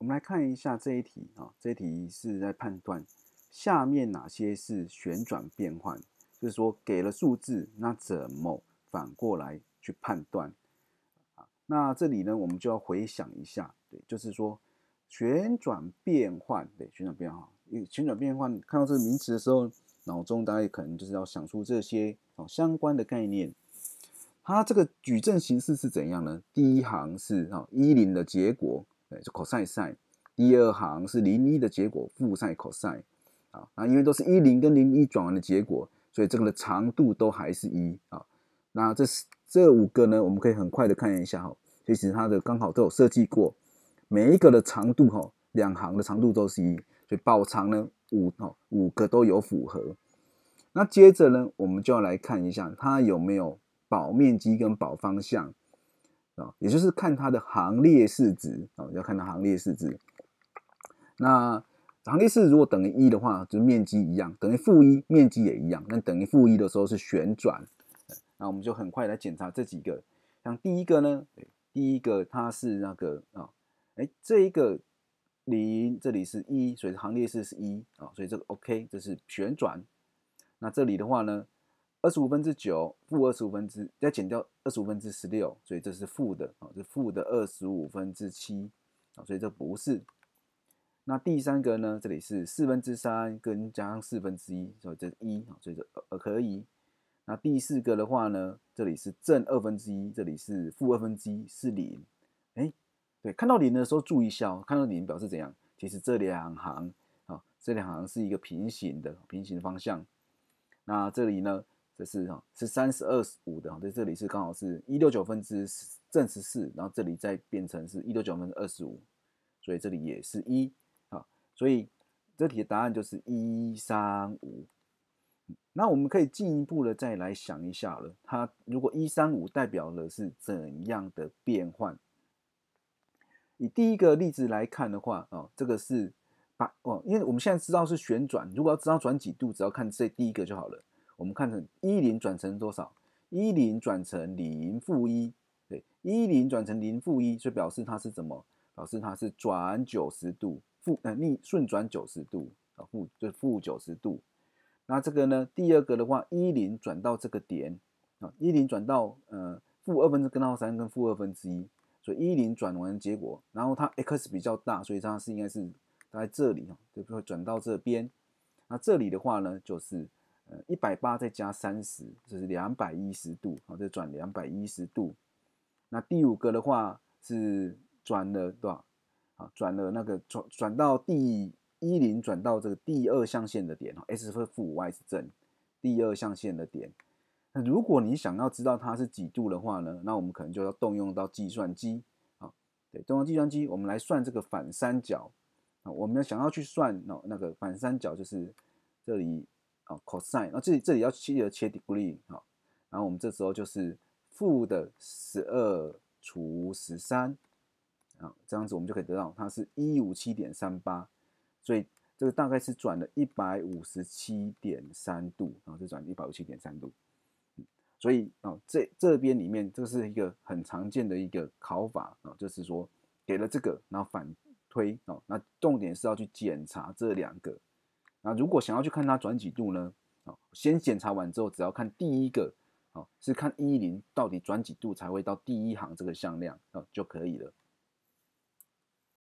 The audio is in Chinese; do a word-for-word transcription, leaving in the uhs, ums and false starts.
们来看一下这一题啊，这一题是在判断下面哪些是旋转变换，就是说给了数字，那怎么反过来去判断啊？那这里呢，我们就要回想一下，对，就是说旋转变换，对，旋转变换，因为旋转变换看到这个名词的时候，脑中大概可能就是要想出这些哦相关的概念。它这个矩阵形式是怎样呢？第一行是哈一零的结果，对，就 cos sin。第二行是零一的结果，负 sin cos。啊，那因为都是一零跟零一转完的结果，所以这个的长度都还是一啊。那这这五个呢，我们可以很快的看一下哈。其实它的刚好都有设计过，每一个的长度哈，两行的长度都是一，所以保长呢五哈五个都有符合。那接着呢，我们就要来看一下它有没有保面积跟保方向啊，也就是看它的行列式值啊，要看它行列式值。那行列式如果等于一的话，就是面积一样；等于负一，面积也一样。那等于负一的时候是旋转。那我们就很快来检查这几个。像第一个呢，第一个它是那个啊，哎，这一个零，这里是一，所以行列式是一啊，所以这个 OK， 这是旋转。那这里的话呢，二十五分之九，负二十五分之，再减掉二十五分之十六，所以这是负的啊，这是负的二十五分之七啊，所以这不是。那第三个呢，这里是四分之三跟加上四分之一，所以这是一，所以这呃可以。那第四个的话呢，这里是正二分之一，这里是负二分之一，是零。哎，对，看到零的时候注意一下哦，看到零表示怎样？其实这两行啊，这两行是一个平行的平行方向。那这里呢，这是哈是三十二五的，在这里是刚好是一六九分之正十四，然后这里再变成是一六九分之二十五，所以这里也是一。所以这题的答案就是一三五。那我们可以进一步的再来想一下了，它如果一三五代表的是怎样的变换？以第一个例子来看的话，哦，这个是把哦，因为我们现在知道是旋转，如果要知道转几度，只要看这第一个就好了。我们看成一零转成多少？一零转成零负一，对，一零转成零负一，就表示它是怎么？表示它是转九十度。负呃逆顺转九十度啊，负就是负九十度。那这个呢，第二个的话，一零转到这个点啊，一零转到呃负二分之根号三跟负二分之一，所以一零转完的结果，然后它 x 比较大，所以它是应该是大概这里哈，就会转到这边。那这里的话呢，就是呃一百八再加三十，这是两百一十度啊，这转两百一十度。那第五个的话是转了多少？啊，转了那个转转到第一零，转到这个第二象限的点 ，s 是负 y 是正，第二象限的点。那如果你想要知道它是几度的话呢，那我们可能就要动用到计算机啊，对，动用计算机，我们来算这个反三角啊。我们想要去算那那个反三角，就是这里啊 cosine， 那这里这里要记得切 degree 啊，然后我们这时候就是负的十二除十三。啊，这样子我们就可以得到它是一五七点三八，所以这个大概是转了一百五十七点三度，然后是转一百五十七点三度。所以啊，这这边里面这是一个很常见的一个考法啊，就是说给了这个，然后反推啊，那重点是要去检查这两个。那如果想要去看它转几度呢？啊，先检查完之后，只要看第一个，啊，是看一零到底转几度才会到第一行这个向量啊就可以了。